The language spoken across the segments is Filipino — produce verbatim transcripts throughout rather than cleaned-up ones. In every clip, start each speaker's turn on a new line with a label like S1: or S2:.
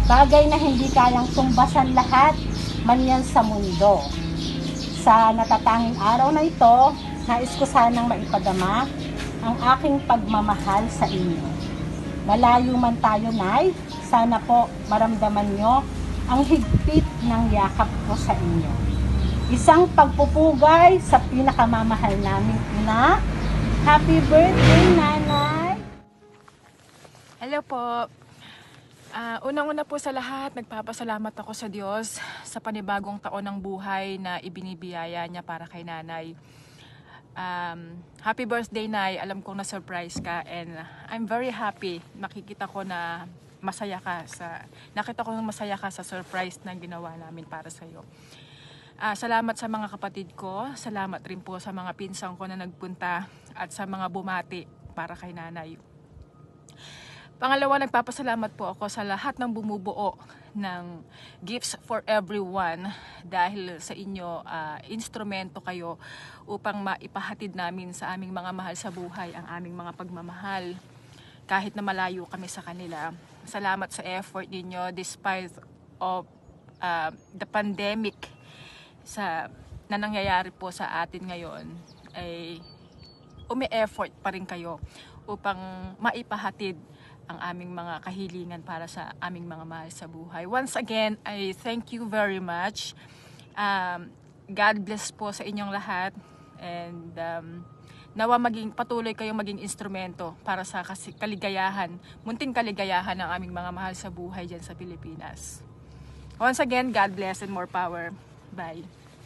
S1: Bagay na hindi kayang tumbasan lahat man yan sa mundo. Sa natatanging araw na ito, nais ko sanang maipadama ang aking pagmamahal sa inyo. Malayo man tayo, Nay, sana po maramdaman nyo ang higpit ng yakap ko sa inyo. Isang pagpupugay sa pinakamamahal naming ina. Happy birthday, Nanay!
S2: Hello po. Uh, Unang-una po sa lahat, nagpapasalamat ako sa Diyos sa panibagong taon ng buhay na ibinibiyaya niya para kay Nanay. Um, happy birthday, Nay. Alam kong na-surprise ka and I'm very happy. Nakikita ko na masaya ka sa nakita ko na masaya ka sa surprise na ginawa namin para sa iyo. Uh, salamat sa mga kapatid ko. Salamat rin po sa mga pinsang ko na nagpunta at sa mga bumati para kay Nanay. Pangalawa, nagpapasalamat po ako sa lahat ng bumubuo ng Gifts for Everyone dahil sa inyo, uh, instrumento kayo upang maipahatid namin sa aming mga mahal sa buhay ang aming mga pagmamahal kahit na malayo kami sa kanila. Salamat sa effort ninyo despite of uh, the pandemic sa na nangyayari po sa atin ngayon, ay umi-effort pa rin kayo upang maipahatid ang aming mga kahilingan para sa aming mga mahal sa buhay. Once again, I thank you very much. Um, God bless po sa inyong lahat and um, nawa maging patuloy kayong maging instrumento para sa kaligayahan, munting kaligayahan ng aming mga mahal sa buhay dyan sa Pilipinas. Once again, God bless and more power. Bye.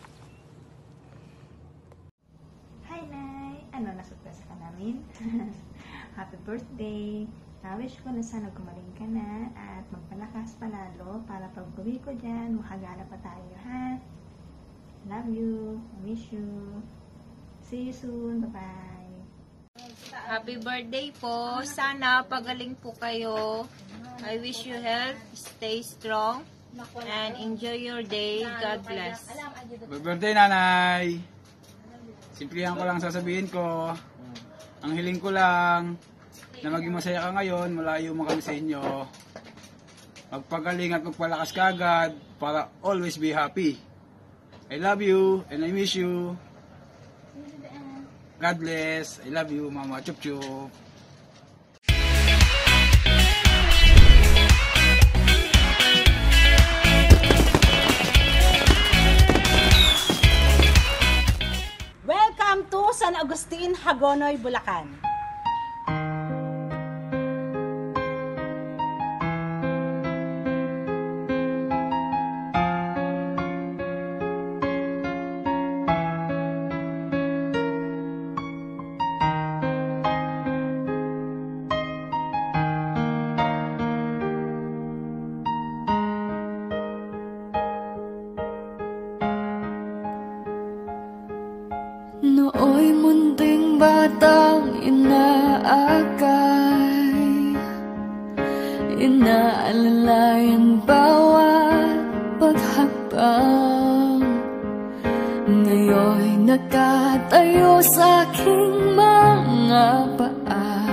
S3: Hi, Nay! Ano, nasurpresa ka namin? Happy birthday! Na-wish ko na sana gumaling ka na at magpalakas palalo para pag uwi ko dyan, makagala pa tayo, ha? Love you! I miss you! See you soon! Bye-bye!
S4: Happy birthday po! Sana pagaling po kayo. I wish you health, stay strong, and enjoy your day. God bless.
S5: Happy birthday, Nanay! Simplihan ko lang sasabihin ko. Ang hiling ko lang na maging masaya ka ngayon, malayo mo kami sa inyo. Magpagaling at magpalakas ka agad para always be happy. I love you and I miss you. God bless. I love you, Mama. Chup chup.
S1: Welcome to San Agustin, Hagonoy, Bulacan.
S6: Nooy munting batang inaakay, inaalalayan bawat paghakbang. Ngayon'y nakatayo sa aking mga paa.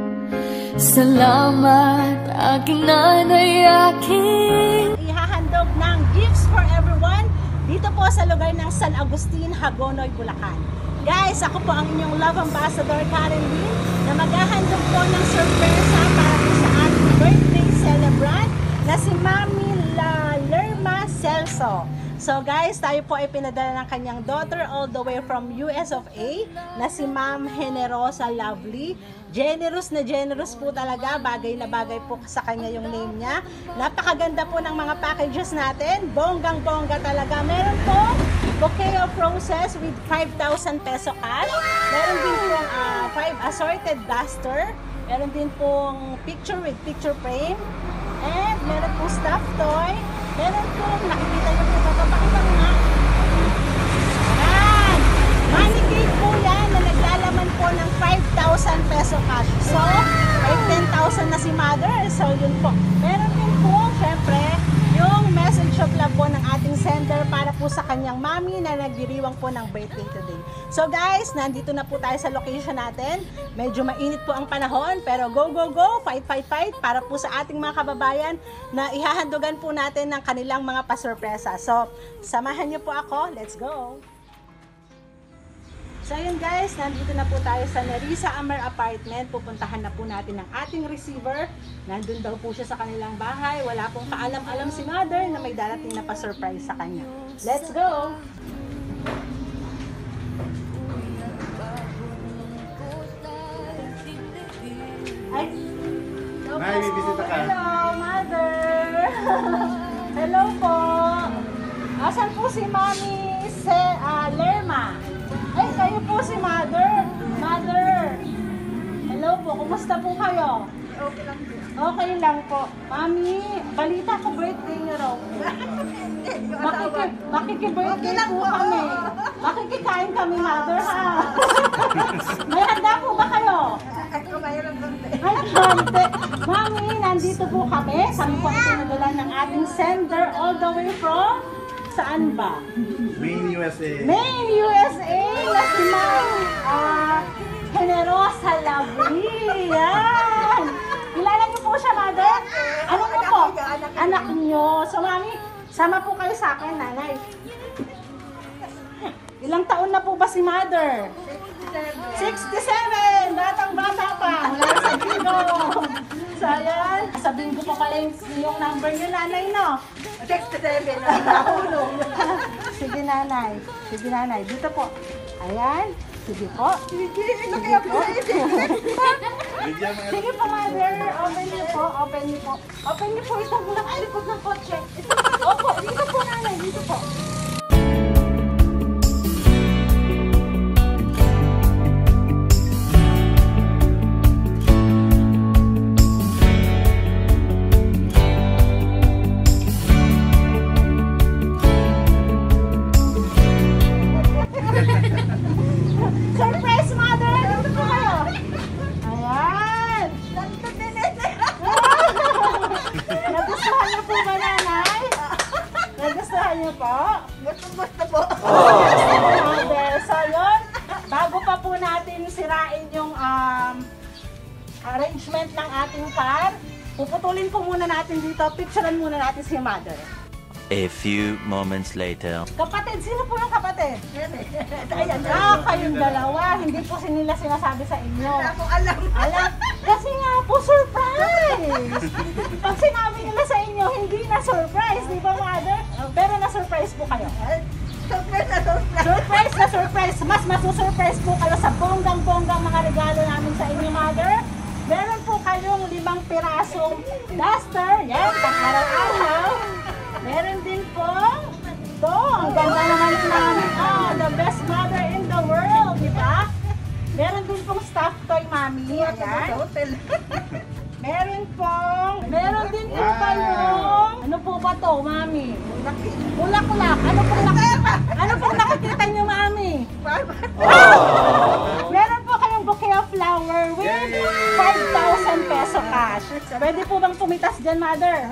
S6: Salamat aking nanay, aking
S1: Ihahandog ng Gifts for Everyone dito po sa lugar ng San Agustin, Hagonoy, Bulacan. Guys, ako po ang inyong love ambassador, Karen Lynn, na maghahandog po ng sorpresa para po sa ating birthday celebrant na si Mami La Lerma Celso. So guys, tayo po ay pinadala ng kanyang daughter all the way from U S of A na si Ma'am Generosa L Ovely. Generous na generous po talaga, bagay na bagay po sa kanya yung name niya. Napakaganda po ng mga packages natin, bonggang-bongga talaga. Meron po bouquet of roses with five thousand peso cash. Meron din pong uh, five assorted duster. Meron din pong picture with picture frame. And meron pong stuffed toy. Meron pong, nakikita nyo po, kapakita mo nga. Ayan! Money cake po yan na naglalaman po ng five thousand peso cash. So, may ten thousand na si mother. So, yun po. Meron din po, syempre, yung message of love po ng ating sender para po sa kanyang mami na nagdiriwang po ng birthday today. So guys, nandito na po tayo sa location natin. Medyo mainit po ang panahon, pero go, go, go, fight, fight, fight, para po sa ating mga kababayan na ihahandugan po natin ng kanilang mga pasurpresa. So, samahan niyo po ako. Let's go! So yun guys, nandito na po tayo sa Generosa L Apartment. Pupuntahan na po natin ang ating receiver. Nandun daw po siya sa kanilang bahay. Wala pong kaalam-alam si Mother na may darating na pa-surprise sa kanya. Let's go! Ay!
S7: Nay, may bisita ka.
S1: Hello, Mother! Hello po! Asan po si Mami Se, uh, Lerma? Ay, kayo po si Mother. Mother! Hello po, kumusta po kayo?
S3: Okay lang po.
S1: Okay lang po. Mami, balita ko birthday niyo raw po. Makiki, makiki-birthday po kami. Makikikain kami, Mother, ha? May handa po ba kayo?
S3: Ako mayroon konti.
S1: Ay, konti. Mami, nandito po kami. Kami po ang pinadala ng ating sender all the way from saan ba?
S7: Maine, U S A.
S1: Maine, U S A! Na si Ma'am uh, Generosa L Ovely. Yan! Kilala niyo po siya, Mother? Ano po po? Anak niyo. So, Mami, sama po kayo sa akin, Nanay. Ilang taon na po ba si Mother? sixty-seven! Batang-bata pa! Wala sa bingo! So, ayan. Sa bingo pa pala yung, yung number niyo, Nanay, no?
S3: sixty-seven. Nahulog.
S1: Sige, Nanay. Sige, Nanay. Dito po. Ayan. Sige po.
S3: Sige, kaya po.
S7: Bigyan mo
S1: Sige po, Mother. Open niyo po. Open niyo po. Open niyo po itong likod ng kotse. Opo, dito po, Nanay. Dito po. Surprise, Mother! Dito po kayo. Ayan. Nagustuhan niyo po ba, Nanay? Nagustuhan niyo po?
S3: Gusto-gusto po.
S1: Mother. So, yun. Bago pa po natin sirain yung um, arrangement ng ating car, puputulin po muna natin dito. Picturean muna natin si Mother.
S8: A few moments later.
S1: Kapatid, sino po yung kapatid?
S3: Ayan.
S1: Ah, kayong dalawa. Hindi po nila sinasabi sa inyo.
S3: Ako alam.
S1: Alam, kasi nga po, surprise! Pag sinabi nila sa inyo, hindi na surprise, di ba, Mother? Pero na-surprise po kayo.
S3: Surprise na surprise.
S1: Surprise na surprise! Mas masusurprise po kayo sa bonggang-bonggang mga regalo namin sa inyo, Mother. Meron po kayong limang pirasong duster. Yan, pang araw-araw. Meron din po ito. Ang ganda naman namin. Oh, the best mother in the world, di ba? Meron din pong stuffed toy, Mami. Ayan.
S3: Hotel.
S1: Meron pong, meron din po kayong, ano po ba to, Mami? Ulak-ulak. Ano pong nakikita? Ano pong nakikita niyo, Mami? Meron po kayong bouquet of flower with five thousand peso cash. Pwede po bang pumitas dyan, Mother?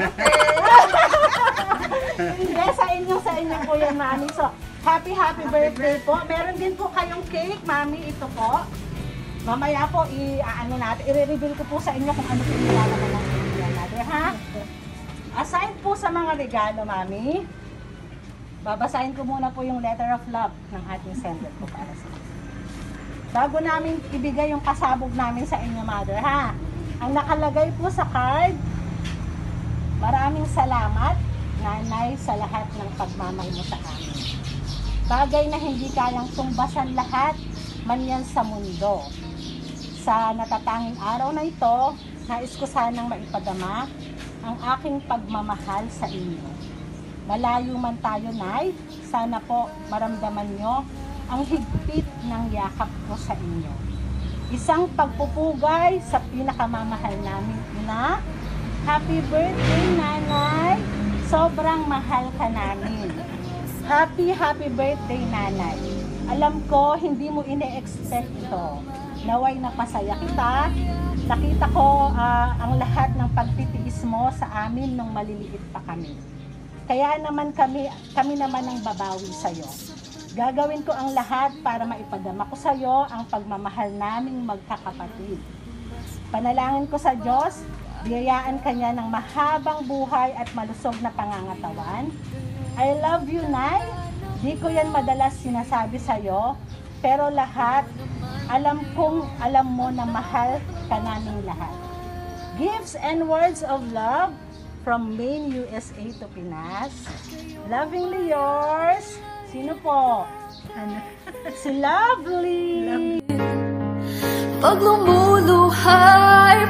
S1: Hindi, sa inyo, sa inyo po yan, Mami. So, happy, happy birthday po. Meron din po kayong cake, Mami. Ito po. Mamaya po, i-ano natin, i-reveal ko po sa inyo kung ano po yung nilalaman ng cake yan, Mother, ha? Aside po sa mga regalo, Mami, babasahin ko muna po yung letter of love ng ating sender po para sa inyo. Bago namin ibigay yung pasabog namin sa inyo, Mother, ha? Ang nakalagay po sa card, maraming salamat, Nanay, sa lahat ng pagmamahal mo sa amin. Bagay na hindi kayang tumbasan lahat, man yan sa mundo. Sa natatanging araw na ito, nais ko sanang maipadama ang aking pagmamahal sa inyo. Malayo man tayo, Nay, sana po maramdaman nyo ang higpit ng yakap ko sa inyo. Isang pagpupugay sa pinakamamahal namin, Ina. Happy birthday, Nanay! Sobrang mahal ka namin. Happy, happy birthday, Nanay. Alam ko, hindi mo ine-expect ito. Naway napasaya kita. Nakita ko uh, ang lahat ng pagtitiis mo sa amin nung maliliit pa kami. Kaya naman kami, kami naman ang babawi sa'yo. Gagawin ko ang lahat para maipadama ko sa iyo ang pagmamahal naming magkakapatid. Panalangin ko sa Diyos, biyayaan kanya ng mahabang buhay at malusog na pangangatawan. I love you, Nay. Di ko yan madalas sinasabi sa iyo, pero lahat, alam kong alam mo na mahal ka naming lahat. Gifts and words of love from Maine, U S A to Pinas. Lovingly yours. Sino po? Ano? Si Lovely.
S6: Pag lumuluhay,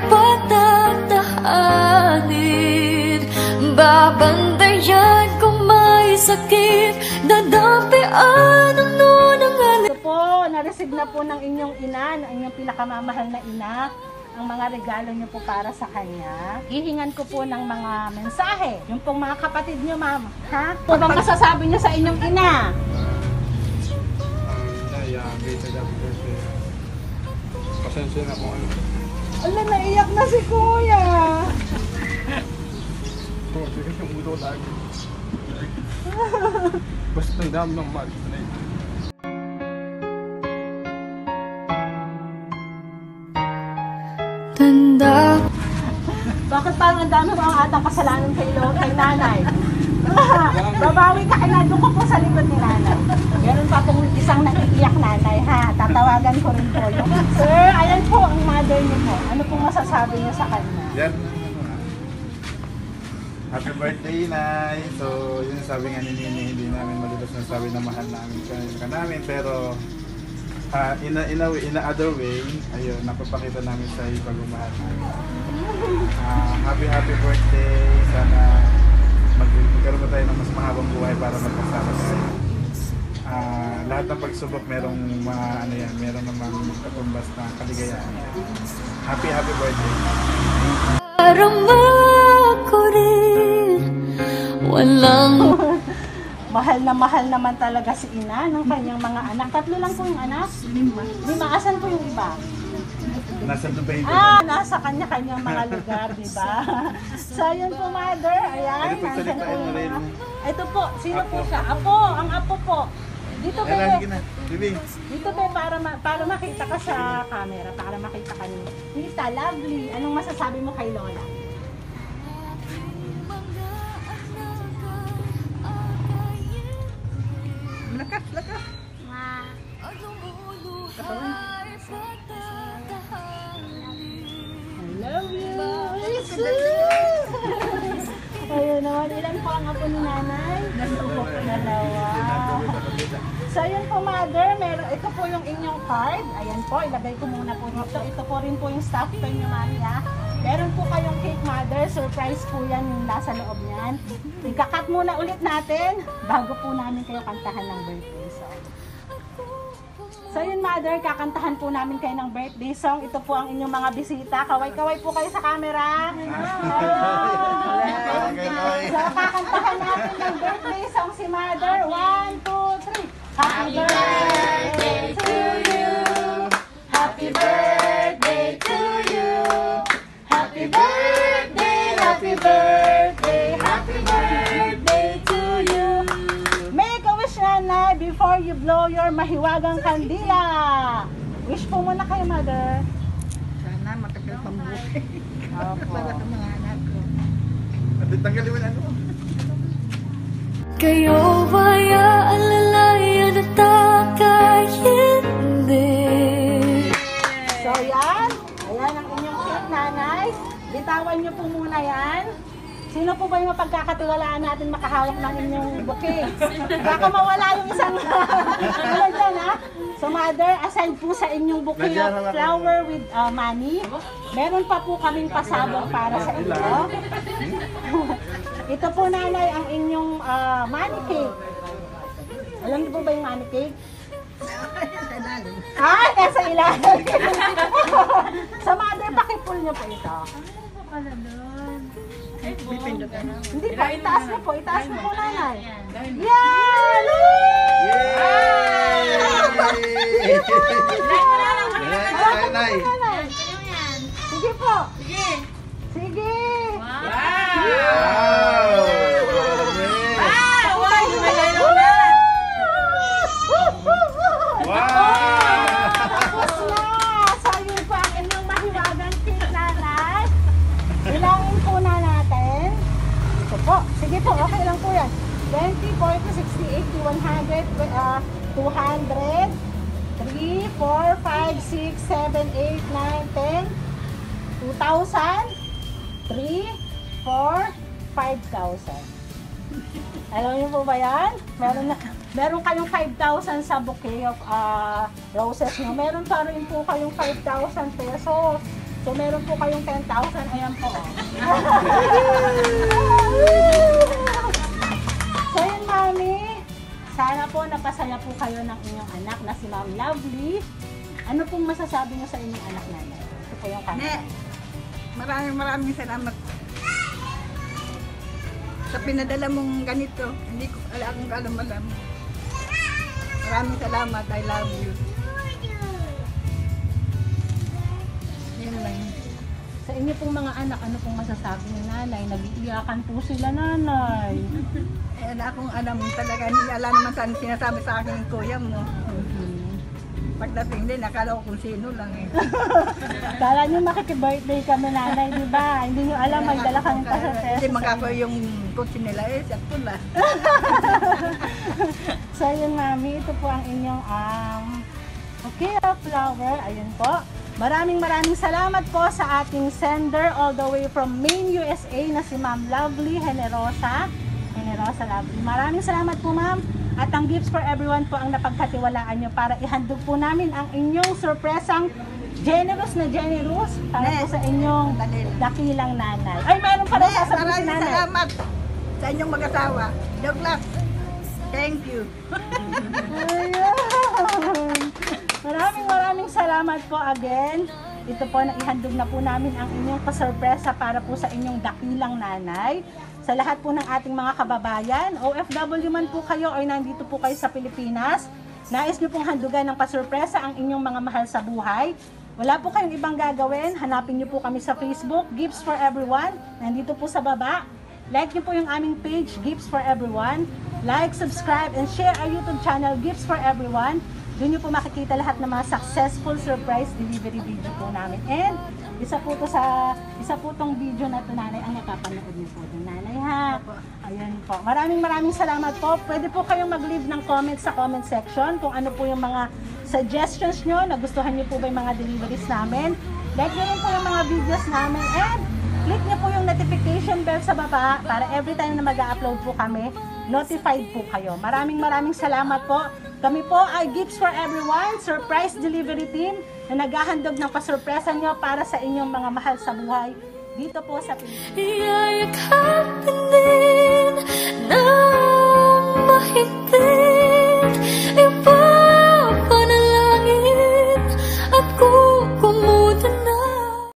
S6: patatahanin. Babantayan kung may sakit, dadapian ang nunangan.
S1: Ito po, na-receive na po ng inyong ina, ng inyong pinakamamahal na ina, ang mga regalo niyo po para sa kanya. Hihingan ko po ng mga mensahe. Yung pong mga kapatid niyo, ma'am. Ha? Ano bang masasabi niyo sa inyong ina?
S7: Nay, uh, great happy birthday. Pasensya na kung ano.
S1: Ala, naiyak na si Kuya.
S7: Oh, sige yung ulo lagi. Basta ang dami ng mal.
S6: Tanda.
S1: Bakit parang ang dami mga atang kasalanan kay, Lo, kay nanay? Babawi ka kay nanay ko po sa likod ni nanay. Meron pa pong isang naiiyak nanay, ha? Tatawagan ko rin po yun. Sir, ayan po ang mother niyo po. Ano pong masasabi niyo sa kanya?
S7: Yan. Happy birthday, Nay! So, yun sabi nga ni Nini, hindi namin malulus na sabi na mahal namin ka, ka namin, pero uh, in, a, in, a, in a other way, ayun, napapakita namin sa iyo pagmamahal namin. Uh, happy, happy birthday! Sana magkaroon mo tayo ng mas mahabang buhay para magkasama tayo. Uh, lahat ng pagsubok merong mga ano yan, merong namang katumbas na kaligayahan. Happy, happy birthday!
S6: Darama ko rin, walang
S1: Mahal na mahal naman talaga si ina ng kanyang mga anak. Tatlo lang po yung anak? Lima. Lima. Asan po yung iba?
S7: Nasa Dubai din.
S1: Ah, nasa kanya-kanyang mga lugar, di ba? So, yun po, mother. Ayan.
S7: Pwede
S1: Nandyan po
S7: pagsalitahin mo
S1: yung
S7: rin.
S1: mga... Ito po, sino po
S7: Apo.
S1: siya? Apo, ang apo po. Dito
S7: Ayan,
S1: be,
S7: sige na. Bibi.
S1: dito be, para, ma- para makita ka sa camera, para makita ka ni Tita, Lovely. Anong masasabi mo kay Lola?
S3: Lakas, lakas.
S1: I love you. Ayun naman, ilan po ang apo ni nanay? Dalawa. So, yun po, mother. Meron, ito po yung inyong card. Ayan po, ilagay ko muna po dito. Ito po rin po yung staff toy niyo, mami, ha? Meron po kayong cake, mother. Surprise po yan yung nasa loob niyan. Ika-cut muna ulit natin bago po namin kayo kantahan ng birthday song. So yun, mother, kakantahan po namin kayo ng birthday song. Ito po ang inyong mga bisita. Kaway-kaway po kayo sa camera. So kakantahan natin ng birthday song si mother. One, two, three. Happy birthday to you. Happy birthday to you. Happy birthday, happy birthday, happy birthday to you. Make a wish, nanay, before you blow your mahiwagang kandila. Wish po muna kayo, mother.
S3: Sana matagal pang buhay.
S1: Opo.
S3: Para sa mga anak ko.
S7: At tanggalin mo na ano.
S6: kayo ba'y aalalayan at takay hindi?
S1: So yan, ayan ang inyong cake, nanay. Bitawan niyo po muna yan. Sino po ba yung mapagkakatiwalaan natin makahawak ng inyong bouquet? Baka mawala yung isang ano dyan, ha? So mother, aside po sa inyong bouquet of flower with uh, money, meron pa po kaming pasabog para sa inyo. Ito po, nanay, ang inyong uh, money cake. Alam niyo po ba yung money cake? Ah, nasa ilalim. Sa mother, pakipul niyo po ito. Hindi po, itaas niyo po. Itaas niyo po, nanay. Yan!
S7: Nay!
S1: Sige po. Sige. Sige.
S7: Wow!
S1: po. Sige po, okay lang po yan. twenty, forty, sixty, eighty, one hundred, uh, two hundred, three, four, five, six, seven, eight, nine, ten, two thousand, three, four, five thousand. Alam niyo po ba yan? Meron, na, meron kayong five thousand sa bouquet of uh, roses nyo. Meron pa rin po kayong five thousand pesos. So meron po kayong ten thousand. Ayan po. So yun, Mami. Sana po napasaya po kayo ng inyong anak na si Ma'am Lovely. Ano pong masasabi niyo sa inyong anak na yan? Ito po yung kanya.
S9: Maraming maraming salamat sa pinadala mong ganito. Hindi ko alam kung alam-alam. Maraming salamat. I love you. Yan lang.
S1: Sa inyo pong mga anak, ano pong masasabi ni nanay? Nag-iiyakan po sila, nanay.
S9: Eh, wala akong alam talaga. Hindi alam naman saan sinasabi sa akin ng kuya mo. Pagdating din, akala ko kung sino lang eh.
S1: Kala nyo makikibirthday kami, nanay, di ba? Hindi nyo alam, may dala kami pa sa test.
S9: Hindi magkako yung kotse nila eh, siya pula.
S1: So yun, Mami, ito po ang inyong um, bouquet of flower. Ayun po. Maraming maraming salamat po sa ating sender all the way from Maine, U S A na si Ma'am Lovely Generosa. Generosa Lovely. Maraming salamat po, Ma'am. At ang Gifts for Everyone po ang napagkatiwalaan nyo para ihandog po namin ang inyong sorpresang generous na generous para po sa inyong dakilang nanay. Ay, meron pa rin sasabihin si
S9: Maraming
S1: nanay.
S9: salamat sa inyong mag-asawa. Douglas, thank you.
S1: Ayan. Maraming maraming salamat po again. Ito po na ihandog na po namin ang inyong pasurpresa para po sa inyong dakilang nanay. Sa lahat po ng ating mga kababayan, O F W man po kayo o nandito po kayo sa Pilipinas, nais nyo pong handugan ng pasurpresa ang inyong mga mahal sa buhay. Wala po kayong ibang gagawin, hanapin nyo po kami sa Facebook, Gifts for Everyone, nandito po sa baba. Like nyo po yung aming page, Gifts for Everyone. Like, subscribe, and share our YouTube channel, Gifts for Everyone. Doon nyo po makikita lahat ng mga successful surprise delivery video po namin. And isa po to sa isa po tong video na to, nanay, ang napapanood niyo po doon, nanay, ha. Ayan po. Maraming maraming salamat po. Pwede po kayong mag-leave ng comments sa comment section kung ano po yung mga suggestions nyo, nagustuhan nyo po ba yung mga deliveries namin. Like nyo rin po yung mga videos namin, and click nyo po yung notification bell sa baba para every time na mag-upload po kami, notified po kayo. Maraming maraming salamat po. Kami po ay Gifts for Everyone, surprise delivery team na naghahandog ng pasurpresa nyo para sa inyong mga mahal sa buhay dito po sa Pilipinas.
S6: Iyayakapin din ng mahigpit.